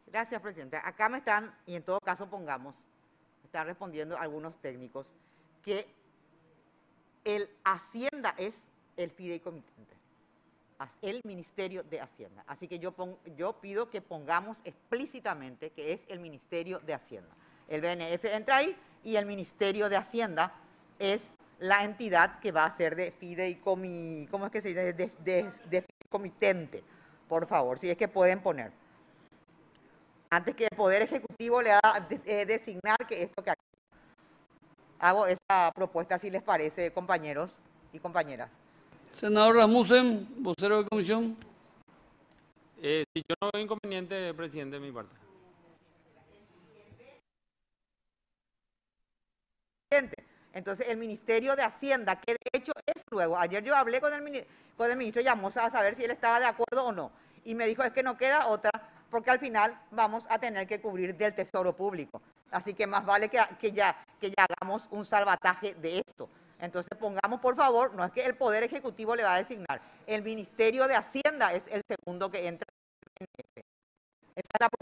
Gracias, presidente. Acá me están, y en todo caso pongamos, me están respondiendo algunos técnicos, que el Hacienda es el fideicomitente, el Ministerio de Hacienda. Así que yo pido que pongamos explícitamente que es el Ministerio de Hacienda. El BNF entra ahí y el Ministerio de Hacienda es la entidad que va a ser de fideicomitente, ¿cómo es que se dice? De fideicomitente, por favor, si es que pueden poner. Antes que el Poder Ejecutivo le haga designar que esto que aquí. Hago esa propuesta, si les parece, compañeros y compañeras. Senador Rasmussen, vocero de comisión. Si yo no veo inconveniente, presidente, de mi parte. Entonces, el Ministerio de Hacienda, que de hecho es luego, ayer yo hablé con el ministro Llamosa a saber si él estaba de acuerdo o no, y me dijo es que no queda otra, porque al final vamos a tener que cubrir del Tesoro Público. Así que más vale que ya hagamos un salvataje de esto. Entonces pongamos, por favor, no es que el Poder Ejecutivo le va a designar, el Ministerio de Hacienda es el segundo que entra en este. Esa es la